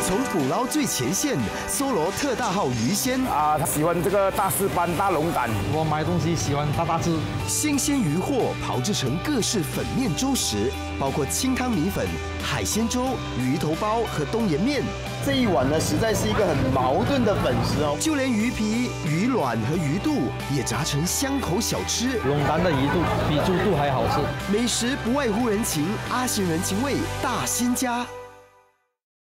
从捕捞最前线搜罗特大号鱼鲜啊，他喜欢这个大石斑、大龙胆。 我买东西喜欢大只。 新鲜鱼货炮制成各式粉面粥食，包括清汤米粉、海鲜粥、鱼头包和冬盐面。这一碗呢，实在是一个很矛盾的粉食哦。就连鱼皮、鱼卵和鱼肚也炸成香口小吃。 龙胆的鱼肚比猪肚还好吃。 美食不外乎人情，阿贤人情味大仙家。